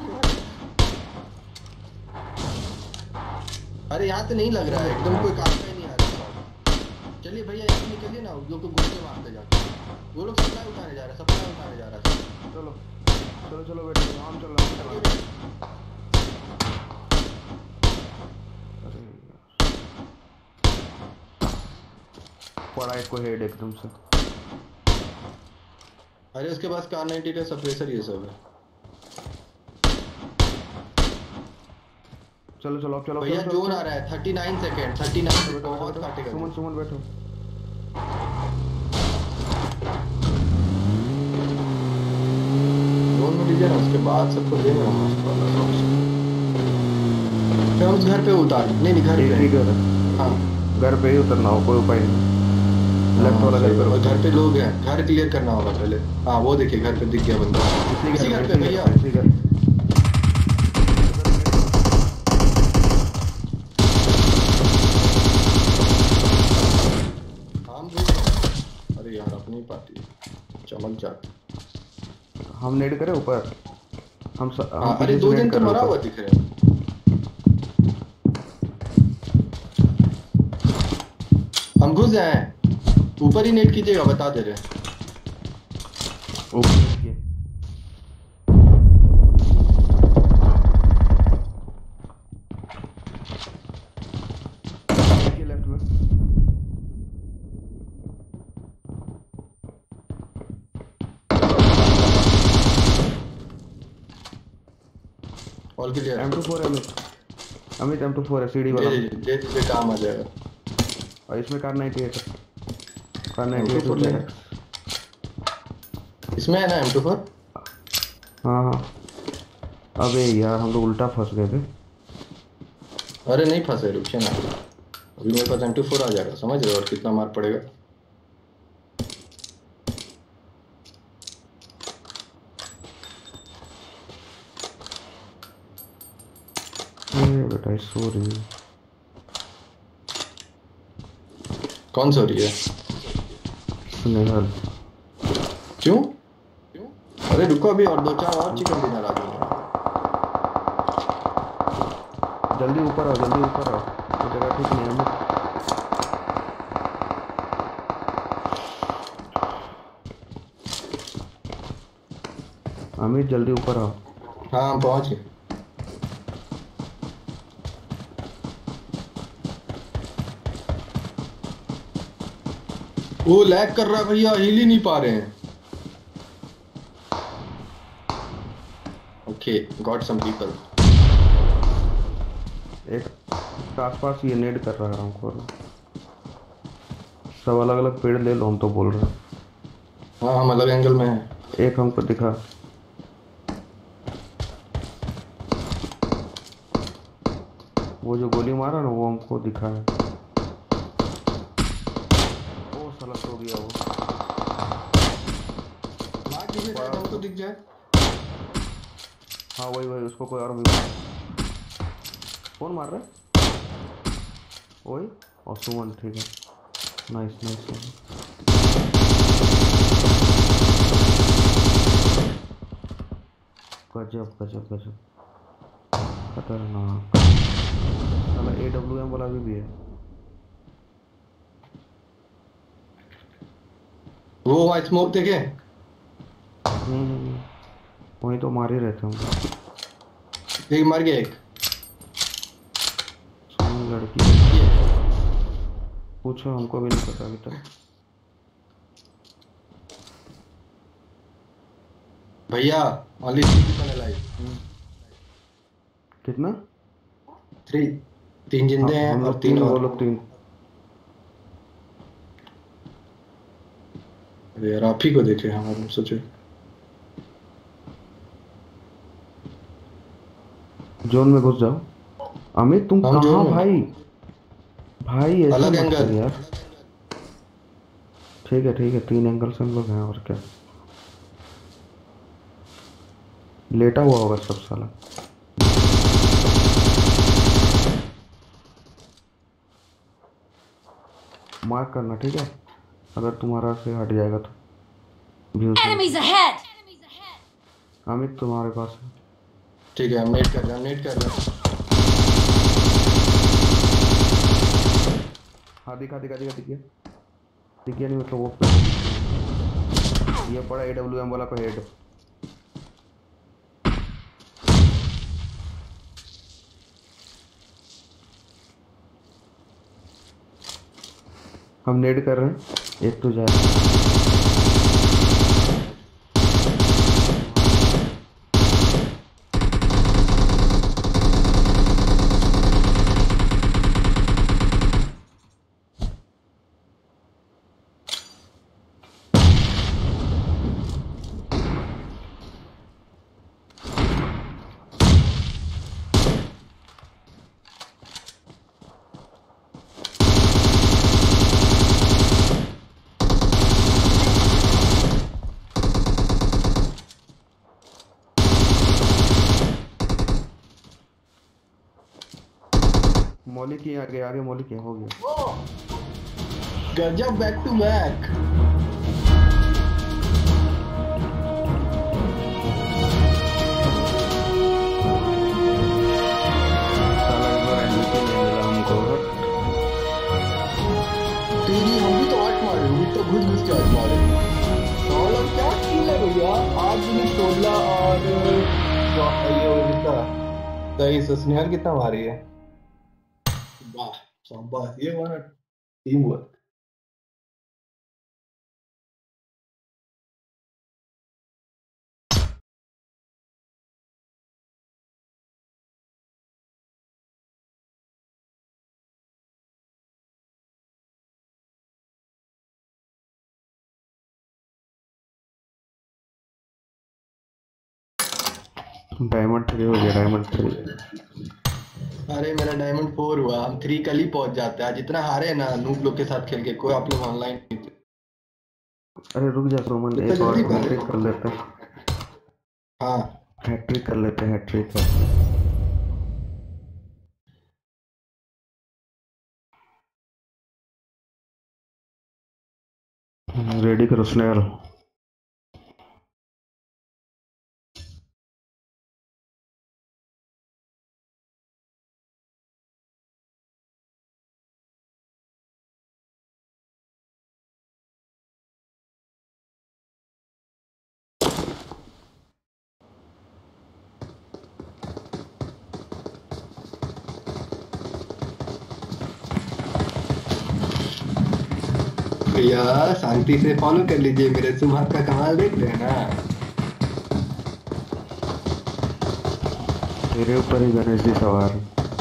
अरे यहाँ तो नहीं लग रहा है, एकदम कोई काम का ही नहीं आ रहा। चलिए भैया यहाँ से निकलिए ना, उन लोग को घुस के मारते जाके। वो लोग सप्लाई उठाने जा रहे हैं, सप्लाई उठाने जा रहा है। चलो चलो चलो बेटा हम चल रहे हैं। अरे यार, पड़ा एक को हेड एकदम से। अरे उसके पास कार नाइंटी का सप्रेसर ये सब है। चलो चलो चलो भैया चलो, जोन चलो, आ रहा है उनतालीस सेकंड उनतालीस बैठो बैठो बहुत बैठो, काटेगा सुमन जी। सुमन बैठो। जोन में लीजिए ना, उसके बाद सबको देंगे ना मस्त वाला ड्रॉप। मैं उस घर पे उतार, नहीं नहीं घर एक पे ही है। घर है, हाँ घर पे ही उतरना हो, कोई उपाय नहीं। लेफ्ट हाँ वाला घर सही पे बात। और रुकना घर पे है। लोग हैं, घर क्लियर करना होगा पहले। हाँ वो देखिए घर पे दिख गया बंदा। इसी इसी घर घर पे, पे इसी घर भैया। पे, इसी घर। हम घुस गए। अरे यार अपनी पार्टी चमक जाती। हम नेड करें ऊपर, हम स, हम हाँ अरे पीछे से दो नेड जन तो कर रहे मरा ऊपर। हुआ दिख रहे हैं। हम घुस जाए हैं। ऊपर ही नेट कीजिएगा, बता दे रहे हैं। ऊपर देखिए। देखिए लेफ्ट में। ऑल क्लियर एम है। टू फोर है Amit, Amit M two four है सीढ़ी दे वाला। दीजिए दे दीजिए, काम आ जाएगा। और इसमें कार नाइंटी एट है, Kar M ninety two eight four हो ले। जाएगा। इसमें है ना एम टू फोर। हाँ हाँ। अबे यार हम लोग उल्टा फंस गए थे। अरे नहीं फंसे, रुकिए ना। अभी मेरे पास एम टू फोर आ जाएगा, समझ रहे हो, और कितना मार पड़ेगा। ये बेटा सो रही है। कौन सो रही है? स्नेहल। क्यों? अरे रुको, अभी और दो चार और चिकन डिनर आ दूंगा। जल्दी ऊपर आओ, जल्दी ऊपर आओ, वो जगह ठीक नहीं है अमित। अमित जल्दी ऊपर आओ। हाँ हम पहुंच गए। वो लैग कर रहा है भैया, हिल ही नहीं पा रहे हैं। Okay got some people. एक आसपास ये नेड कर रहा है हमको। सब अलग अलग पेड़ ले लो, हम तो बोल रहे हैं। हाँ हम अलग एंगल में हैं। एक हमको दिखा, वो जो गोली मारा ना वो हमको दिखा है। ओ साला सो गया वो। मार कीजिए शायद हमको दिख जाए। हाँ वही वही, उसको कोई और भी। कौन मार रहा है? वही और सुमन, ठीक है। Nice nice. गजब गजब गजब, खतरनाक। साला ए डब्ल्यू एम वाला भी, भी है। वो वहाँ स्मोक देखे। हम्म, वही तो मार ही रहते हम। एक मर गया एक। सुमन लड़की पूछो, हमको भी नहीं पता अभी तक। भैया ओनली थ्री पीपल अलाइव। कितना? थ्री, तीन जिंदे हाँ, हैं हम और लोग तीन तीन, वो और। लोग तीन। अरे यार आप ही को देखे हम, हम सोचे। जोन में घुस जाओ। अमित तुम हम जोन कहाँ में भाई? भाई ऐसे अलग मत कर एंगल। यार। ठीक है ठीक है, तीन एंगल से हम लोग हैं, और क्या। लेटा हुआ होगा सब साला। मार्क करना ठीक है, अगर तुम्हारा से हट जाएगा तो व्यूज। Enemies ahead! अमित तुम्हारे पास है। ठीक है हम नेट कर रहे हैं, हम नेट कर रहे हैं। हाँ दिखा दिखा दिखा दिखिए, दिखिए नहीं मतलब वो ये पड़ा ए डब्ल्यू एम वाला को हेड। हम नेड कर रहे हैं, एक तो जाए। मौलिक ही आगे आगे मौलिक ही हो गया। गजब बैक टू बैक। साला इस बार एडमिशन नहीं मिला हमको। तेरी हम भी तो आठ मारे, हम भी तो घुस घुस के आठ मारे। साला क्या किल है भैया, आठ मिनट सोलह और जो ये उनका तेईस स्नेहल कितना मारी है। वाह शाबाश, ये वाला टीम वर्क। डायमंड थ्री हो गया, डायमंड थ्री। अरे मेरा डायमंड फोर हुआ, हम थ्री कल ही पहुंच जाते हैं। जितना हारे ना नूब लोग के साथ खेल के, कोई आप लोग ऑनलाइन नहीं थे। अरे रुक जा सोमन, इतना एक और जल्दी हैट्रिक कर लेते हैं। हाँ हैट्रिक कर लेते हैं, हैट्रिक। रेडी करो स्नेहल। भैया शांति से फॉलो कर लीजिए, मेरे सुबह का कमाल देख रहे हैं ना। तेरे ऊपर ही गणेश जी सवार।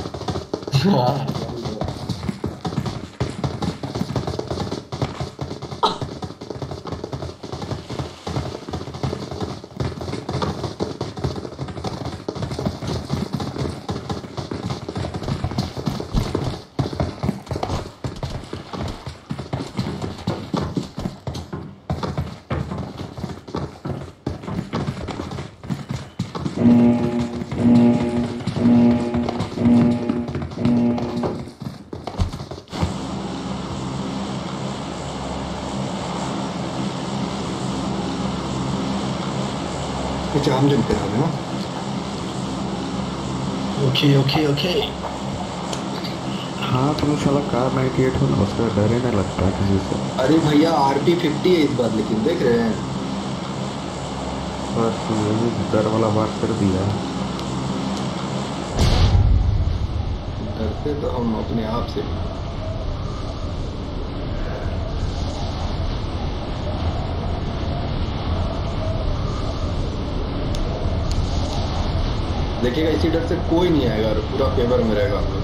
कुछ आम जम करा ना। Okay okay okay. हाँ तुम्हें साला कार नाइन्टी एट हो ना, उसका डर ही नहीं लगता किसी से। अरे भैया आर पी फिफ्टी है इस बार, लेकिन देख रहे हैं बस यही डर वाला बात कर दिया। डरते तो हम अपने आप से। देखिएगा इसी डर से कोई नहीं आएगा और पूरा फेवर में रहेगा हम लोग।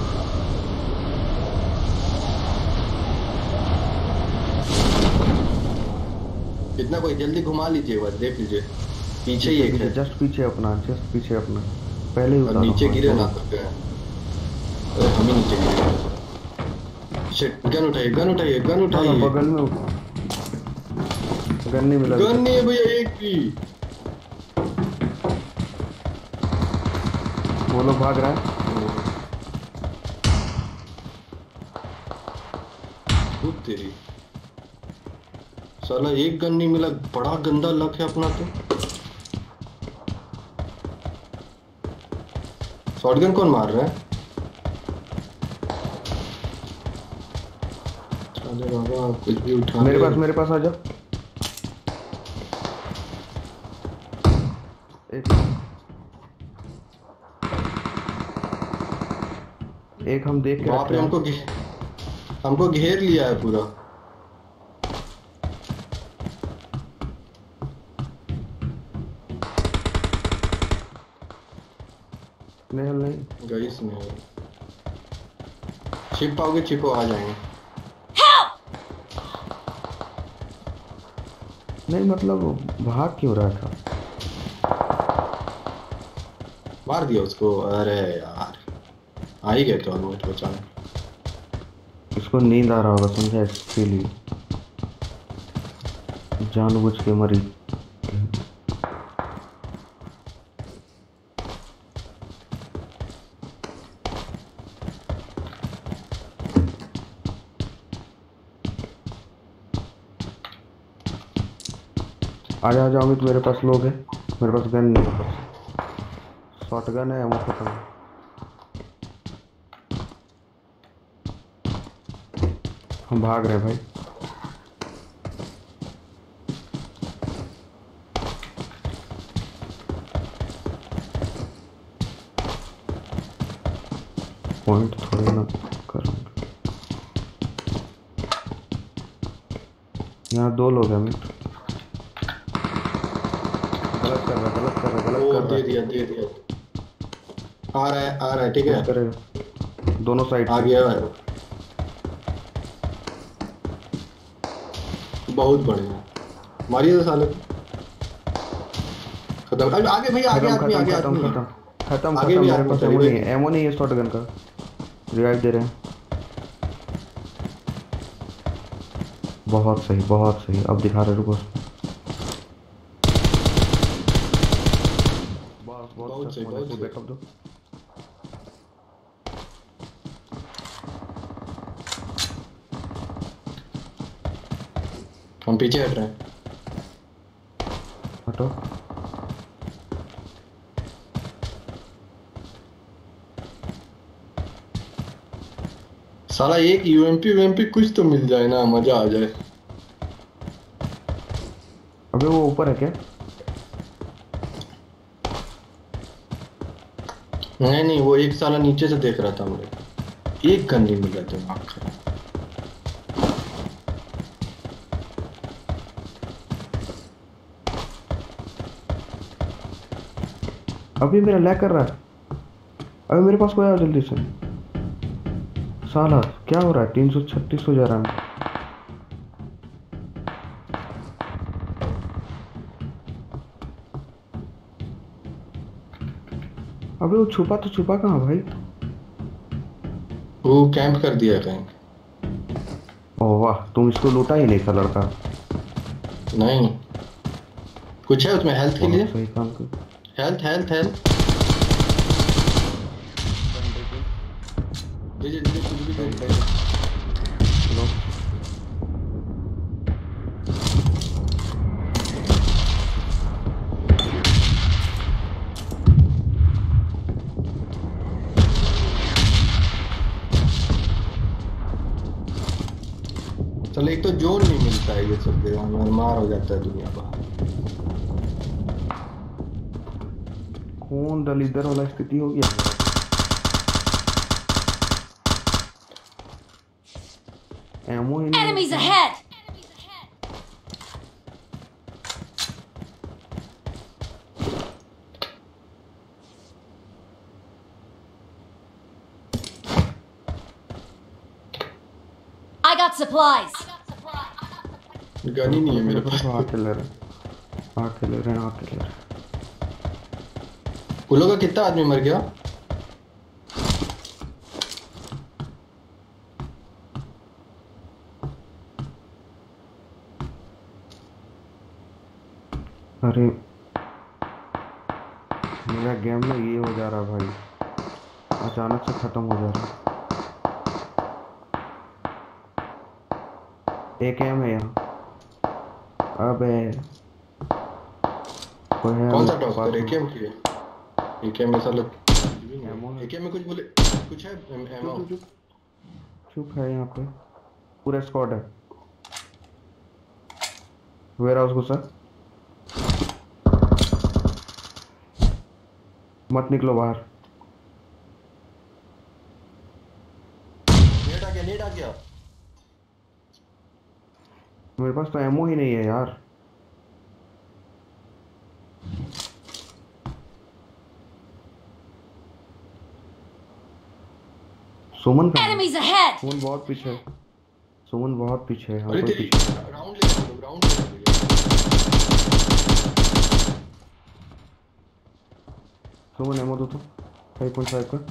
कितना कोई जल्दी घुमा लीजिए, बस देख लीजिए पीछे ही एक है। जस्ट पीछे अपना, जस्ट पीछे अपना, पहले ही और उतारो। नीचे गिरे ना सकते हैं। अरे हम ही नीचे गिरे। शिट, गन उठाइए गन उठाइए गन उठाइए। बगल में गन नहीं मिला। गन नहीं है भैया एक भी। वो लोग भाग रहा है। खुद तेरी साला एक गन नहीं मिला, बड़ा गंदा लक है अपना तो। शॉटगन कौन मार रहा है? अरे बाबा कुछ भी उठा मेरे पास मेरे पास आ जाओ। एक एक हम देख के वहां पे हमको घे, हमको घेर लिया है पूरा। नहीं नहीं गई इसमें छिप पाओगे, छिपो आ जाएंगे। Help! नहीं मतलब भाग क्यों रहा था? मार दिया उसको। अरे यार आ ही गए तो ऑलमोस्ट बचाने। इसको नींद आ रहा होगा समझा, इसीलिए जानबूझ के मरी। आजा आजा अमित, मेरे पास लोग है, मेरे पास गन नहीं है, शॉट गन है, एमो खत्म। हम भाग रहे हैं भाई। पॉइंट थोड़े ना करूँगा। यहाँ दो लोग हैं अमित। गलत कर रहा है, गलत कर रहा है, गलत ओ कर रहा दे है। दिया दे दिया। आ रहा है आ रहा है, ठीक पुश है। करेगा दोनों साइड आ से। गया है। बहुत बढ़िया, मारिए तो साले को। खत्म। अरे आगे भैया, आगे खत्म आदमी, खत्म आगे खत्म आदमी। खत्म खत्म आगे खत्म। भी मेरे आदमी पास था, एमो नहीं रिवाइव। है, एमो नहीं है शॉट गन का। रिवाइव दे रहे हैं। बहुत सही बहुत सही, अब दिखा रहे, रुको। बस बहुत बहुत अच्छा सही मोने बहुत को सही। बैकअप दो। हम पीछे हट रहे हैं। हटो। साला एक यूएमपी यूएमपी कुछ तो मिल जाए ना, मजा आ जाए। अबे वो ऊपर है क्या? नहीं नहीं, वो एक साला नीचे से देख रहा था मुझे। एक गन नहीं मिल रहा था दिमाग खराब। अभी मेरा लैग कर रहा है। अबे मेरे पास कोई आओ जल्दी से। साला क्या हो रहा है? तीन सौ छत्तीस हो जा रहा है। अबे वो छुपा तो छुपा कहाँ भाई? वो कैंप कर दिया है कहीं। ओह वाह, तुम इसको लूटा ही नहीं था लड़का। नहीं, कुछ है उसमें हेल्थ के लिए। बहुत सही काम कर। Health health health. दीजिए दीजिए, कुछ भी दीजिए। लो। चलो, एक तो जोन नहीं मिलता है ये सब जगह में, मार हो जाता है दुनिया भर। कौन दलिदर वाला स्थिति हो गया? एमो ही नहीं Enemies है। ahead! I got supplies. Gun ही नहीं है मेरे रुको, पास। रुको, आके ले रहे हैं, आके ले रहे हैं, आके ले रहे हैं। उन लोग का कितना आदमी मर गया? अरे मेरा गेम में ये हो जा रहा भाई, अचानक से खत्म हो जा रहा। एक एम है यहाँ। अबे कोई है कौन सा उसके टॉस पास कर? में? एकेएम की है। एकेएम में साला एमो है। एकेएम में कुछ बोले, कुछ है एमओ। चुप चुप चुप चुप है यहाँ पे। पूरा स्क्वाड है। वेयर हाउस घुसा। मत निकलो बाहर। नेट आ गया, नेट आ गया। मेरे पास तो एमो ही नहीं है यार। सुमन कहाँ है? Enemies ahead! सुमन बहुत पीछे है। सुमन बहुत पीछे है। अरे हमको तेरी पीछे। राउंड ले लो राउंड ले लो सुमन एमो दो तो फाइव पॉइंट फाइव का।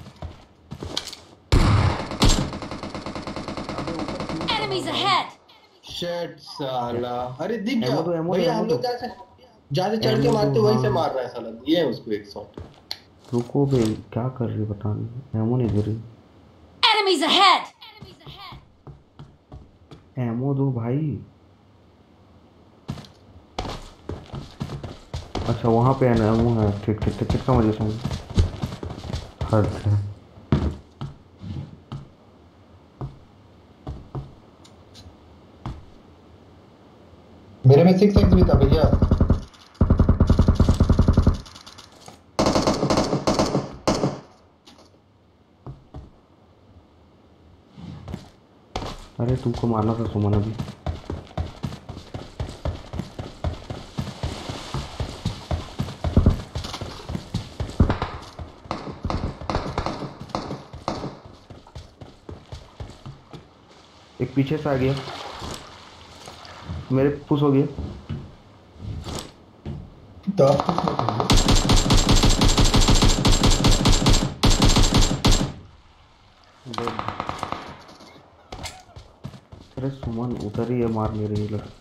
Enemies ahead! शेट साला अरे दिख गया एमो दो, एमो दो, भैया एमो हम लोग दो। जैसे ज्यादा चढ़ के एमो मारते दो, वहीं से हाँ। मार रहा है साला दिए उसको एक शॉट रुको बे, क्या कर रही बता नहीं। एमो नहीं दे रही। Enemies ahead! एमो दो भाई। अच्छा वहाँ पे है ना एमो है। ठीक ठीक ठीक कितना मजे से हद है। मेरे में सिक्स एक्स भी था भैया अरे तुमको मारना था सुमन अभी। एक पीछे से आ गया। मेरे पुश हो गया। अरे सुमन उधर ही है, मार नहीं रही लग।